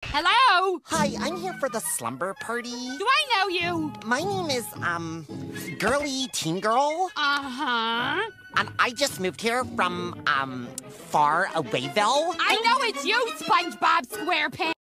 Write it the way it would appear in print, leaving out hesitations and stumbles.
Hello? Hi, I'm here for the slumber party. Do I know you? My name is, Girly Teen Girl. Uh-huh. And I just moved here from, far awayville. I know it's you, SpongeBob SquarePants.